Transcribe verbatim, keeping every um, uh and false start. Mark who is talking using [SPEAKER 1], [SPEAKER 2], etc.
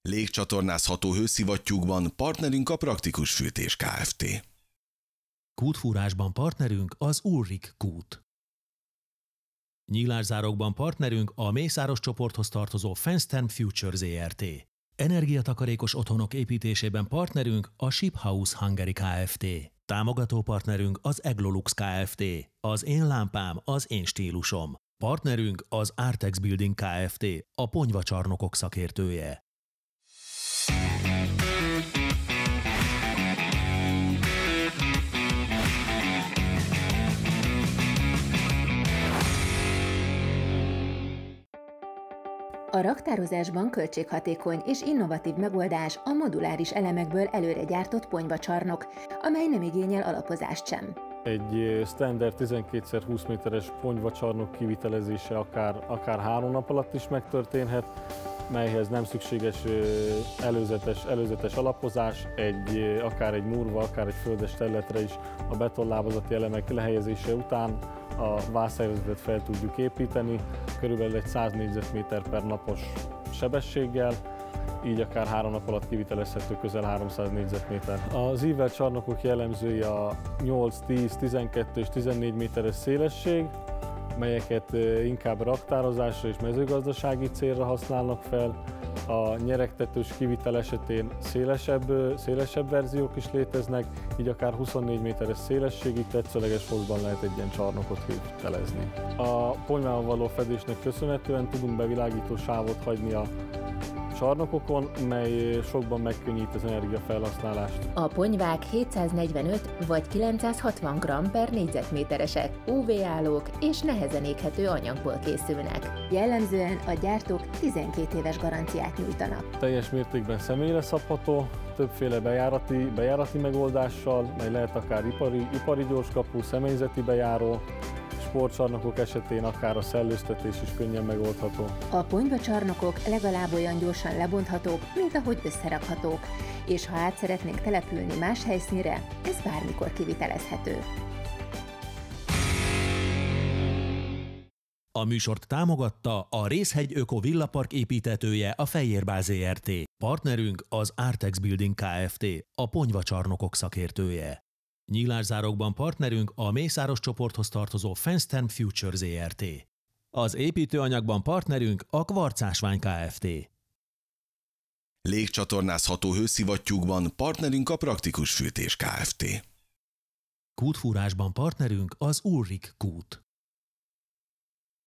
[SPEAKER 1] Légcsatornázható hőszivattyúkban partnerünk a Praktikus Fűtés Kft.
[SPEAKER 2] Kútfúrásban partnerünk az Ulrik Kút. Nyílászárokban partnerünk a Mészáros csoporthoz tartozó Fensterm Future Zrt. Energiatakarékos otthonok építésében partnerünk a Ship House Hungary Kft. Támogató partnerünk az Eglolux Kft. Az én lámpám, az én stílusom. Partnerünk az Artex Building Kft. A ponyvacsarnokok szakértője.
[SPEAKER 3] A raktározásban költséghatékony és innovatív megoldás a moduláris elemekből előre gyártott ponyvacsarnok, amely nem igényel alapozást sem.
[SPEAKER 4] Egy standard tizenkét szer húsz méteres ponyvacsarnok kivitelezése akár, akár három nap alatt is megtörténhet, melyhez nem szükséges előzetes, előzetes alapozás, egy, akár egy murva, akár egy földes területre is a betonlábazati elemek lehelyezése után a vászszervezetet fel tudjuk építeni, körülbelül egy száz négyzetméter per napos sebességgel, így akár három nap alatt kivitelezhető közel háromszáz négyzetméter. Az ível csarnokok jellemzői a nyolc, tíz, tizenkettő és tizennégy méteres szélesség, melyeket inkább raktározásra és mezőgazdasági célra használnak fel. A nyeregtetős kivitel esetén szélesebb, szélesebb verziók is léteznek, így akár huszonnégy méteres szélességig tetszőleges hozban lehet egy ilyen csarnokot kivitelezni. A ponyvával való fedésnek köszönhetően tudunk bevilágító sávot hagyni a csarnokokon, mely sokban megkönnyít az energiafelhasználást.
[SPEAKER 3] A ponyvák hétszáznegyvenöt vagy kilencszázhatvan gramm per négyzetméteresek, ú vé-állók és nehezen éghető anyagból készülnek. Jellemzően a gyártók tizenkét éves garanciát nyújtanak.
[SPEAKER 4] Teljes mértékben személyre szabható, többféle bejárati, bejárati megoldással, mely lehet akár ipari, ipari gyorskapú, személyzeti bejáró, sportcsarnokok esetén akár a szellőztetés is könnyen megoldható.
[SPEAKER 3] A ponyvacsarnokok legalább olyan gyorsan lebonthatók, mint ahogy összerakhatók, és ha át szeretnénk települni más helyszínre, ez bármikor kivitelezhető.
[SPEAKER 2] A műsort támogatta a Részhegy Öko Villapark építetője, a Fejérbál Zrt. Partnerünk az Artex Building Kft. A ponyvacsarnokok szakértője. Nyílászárokban partnerünk a Mészáros csoporthoz tartozó Fensterm Future Zrt. Az építőanyagban partnerünk a Kvarcásvány Kft.
[SPEAKER 1] Légcsatornázható hőszivattyúkban partnerünk a Praktikus Fűtés Kft.
[SPEAKER 2] Kútfúrásban partnerünk az Ulrik Kút.